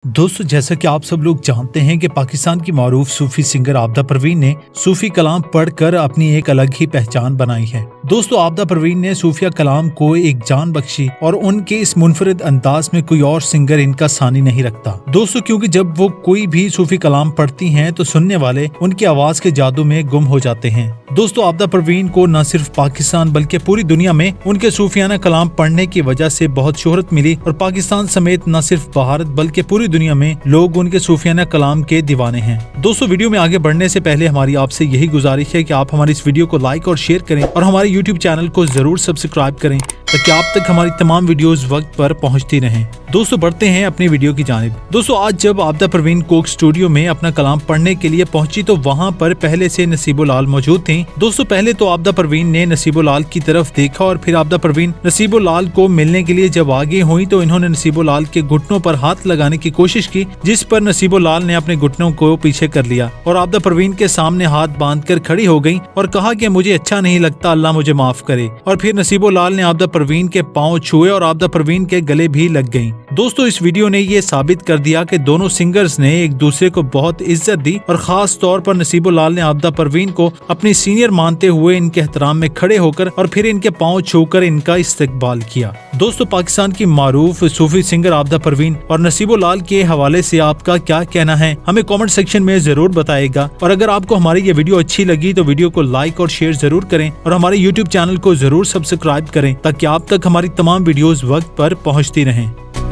दोस्तों, जैसा कि आप सब लोग जानते हैं कि पाकिस्तान की मारूफ सूफी सिंगर आबिदा परवीन ने सूफी कलाम पढ़कर अपनी एक अलग ही पहचान बनाई है। दोस्तों, आबिदा परवीन ने सूफिया कलाम को एक जान बख्शी और उनके इस मुनफरिद अंदाज में कोई और सिंगर इनका सानी नहीं रखता। दोस्तों, क्योंकि जब वो कोई भी सूफी कलाम पढ़ती हैं तो सुनने वाले उनकी आवाज के जादू में गुम हो जाते हैं। दोस्तों, आबिदा परवीन को न सिर्फ पाकिस्तान बल्कि पूरी दुनिया में उनके सूफियाना कलाम पढ़ने की वजह से बहुत शोहरत मिली और पाकिस्तान समेत न सिर्फ भारत बल्कि पूरी दुनिया में लोग उनके सूफियाना कलाम के दीवाने हैं। दोस्तों, वीडियो में आगे बढ़ने से पहले हमारी आपसे यही गुजारिश है कि आप हमारी इस वीडियो को लाइक और शेयर करें और हमारे YouTube चैनल को जरूर सब्सक्राइब करें ताकि आप तक हमारी तमाम वीडियोस वक्त पर पहुंचती रहें। दोस्तों, बढ़ते हैं अपनी वीडियो की जानिब। दोस्तों, आज जब आबिदा परवीन कोक स्टूडियो में अपना कलाम पढ़ने के लिए पहुंची तो वहां पर पहले से नसीबो लाल मौजूद थी। दोस्तों, पहले तो आबिदा परवीन ने नसीबो लाल की तरफ देखा और फिर आबिदा परवीन नसीबो लाल को मिलने के लिए जब आगे हुई तो इन्होंने नसीबो लाल के घुटनों पर हाथ लगाने की कोशिश की, जिस पर नसीबो लाल ने अपने घुटनों को पीछे कर लिया और आबिदा परवीन के सामने हाथ बांधकर खड़ी हो गई और कहा कि मुझे अच्छा नहीं लगता, अल्लाह मुझे माफ करे। और फिर नसीबो लाल ने आबिदा परवीन के पांव छुए और आबिदा परवीन के गले भी लग गईं। दोस्तों, इस वीडियो ने ये साबित कर दिया कि दोनों सिंगर्स ने एक दूसरे को बहुत इज्जत दी और खास तौर पर नसीबो लाल ने आबिदा परवीन को अपनी सीनियर मानते हुए इनके एहतराम में खड़े होकर और फिर इनके पांव छूकर इनका इस्तकबाल किया। दोस्तों, पाकिस्तान की मारूफ सूफी सिंगर आबिदा परवीन और नसीबो लाल के हवाले से आपका क्या कहना है, हमें कमेंट सेक्शन में जरूर बताएगा। और अगर आपको हमारी ये वीडियो अच्छी लगी तो वीडियो को लाइक और शेयर जरूर करें और हमारे YouTube चैनल को जरूर सब्सक्राइब करें ताकि आप तक हमारी तमाम वीडियोस वक्त पर पहुंचती रहें।